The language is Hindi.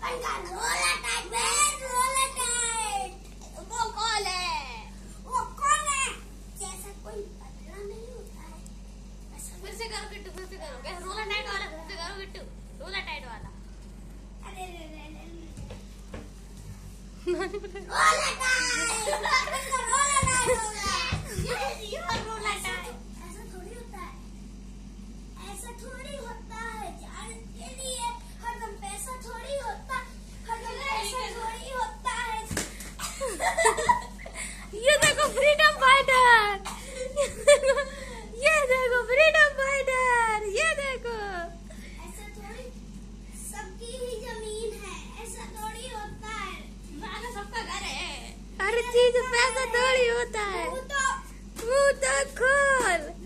वो कौन है? जैसा कोई पतला नहीं होता है। फिर से करो किट्टू, फिर से करो। क्या रोला टाइट वाला फिर से करो किट्टू, रोला टाइट वाला। अरे रोला टाइट। ऐसा थोड़ी होता है, ऐसा थोड़ी होता है। जान के लिए हरदम पैसा थोड़ी होता, हरदम पैसा थोड़ी होता है। ये देखो फ्रीडम फाइटर, ये देखो फ्रीडम फाइटर, ये देखो। ऐसा थोड़ी सबकी ही जमीन है, ऐसा थोड़ी होता है। मानो सबका घर है। हर चीज पैसा थोड़ी होता है। वो तो मुंह तो खोल।